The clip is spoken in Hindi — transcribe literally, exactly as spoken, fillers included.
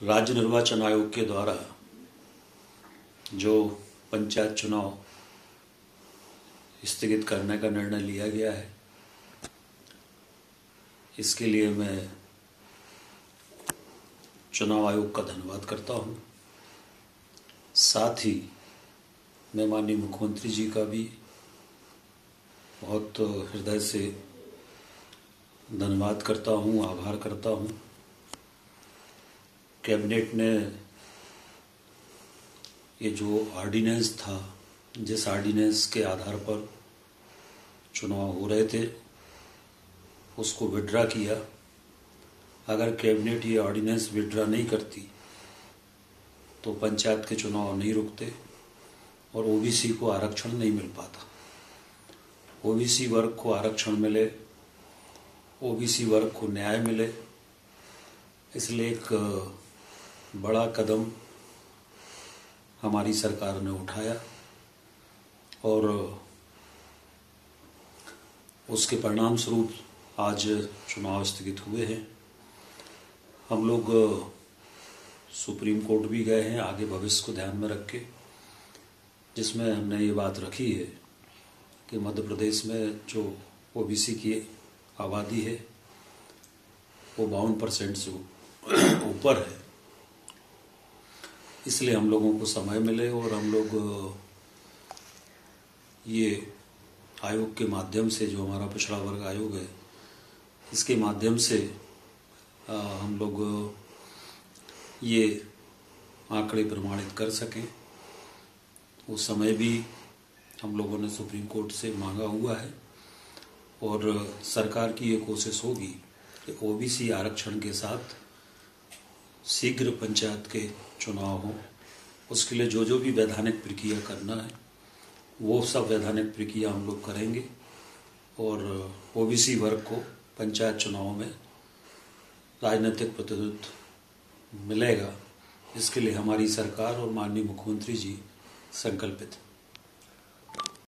राज्य निर्वाचन आयोग के द्वारा जो पंचायत चुनाव स्थगित करने का निर्णय लिया गया है, इसके लिए मैं चुनाव आयोग का धन्यवाद करता हूं। साथ ही मैं माननीय मुख्यमंत्री जी का भी बहुत हृदय से धन्यवाद करता हूं, आभार करता हूं। कैबिनेट ने ये जो ऑर्डिनेंस था, जिस ऑर्डिनेंस के आधार पर चुनाव हो रहे थे, उसको विड्रा किया। अगर कैबिनेट ये ऑर्डिनेंस विड्रा नहीं करती तो पंचायत के चुनाव नहीं रुकते और ओबीसी को आरक्षण नहीं मिल पाता। ओबीसी वर्ग को आरक्षण मिले, ओबीसी वर्ग को न्याय मिले, इसलिए एक बड़ा कदम हमारी सरकार ने उठाया और उसके परिणाम स्वरूप आज चुनाव स्थगित हुए हैं। हम लोग सुप्रीम कोर्ट भी गए हैं आगे भविष्य को ध्यान में रख के, जिसमें हमने ये बात रखी है कि मध्य प्रदेश में जो ओबीसी की आबादी है वो बावन परसेंट से ऊपर है। इसलिए हम लोगों को समय मिले और हम लोग ये आयोग के माध्यम से, जो हमारा पिछड़ा वर्ग आयोग है, इसके माध्यम से आ, हम लोग ये आंकड़े प्रमाणित कर सकें। वो समय भी हम लोगों ने सुप्रीम कोर्ट से मांगा हुआ है और सरकार की ये कोशिश होगी कि ओबीसी आरक्षण के साथ शीघ्र पंचायत के चुनाव हों। उसके लिए जो जो भी वैधानिक प्रक्रिया करना है वो सब वैधानिक प्रक्रिया हम लोग करेंगे और ओबीसी वर्ग को पंचायत चुनाव में राजनीतिक प्रतिनिधित्व मिलेगा। इसके लिए हमारी सरकार और माननीय मुख्यमंत्री जी संकल्पित हैं।